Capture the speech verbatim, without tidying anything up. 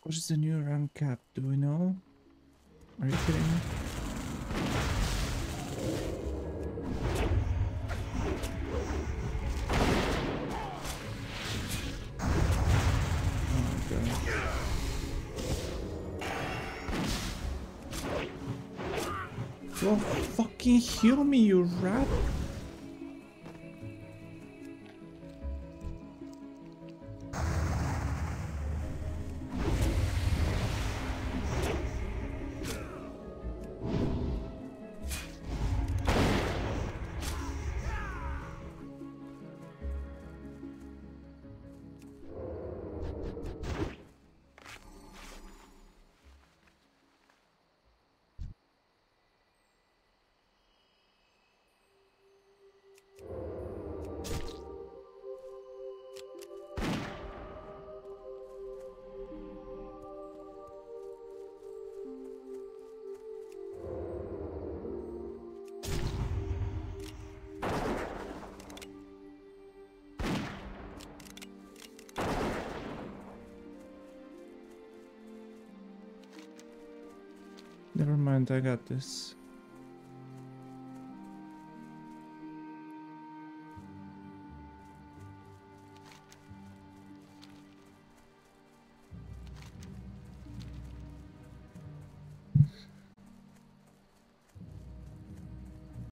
What is the new rank cap? Do we know? Are you kidding me? Oh my god. Go fucking heal me, you rat! Never mind, I got this.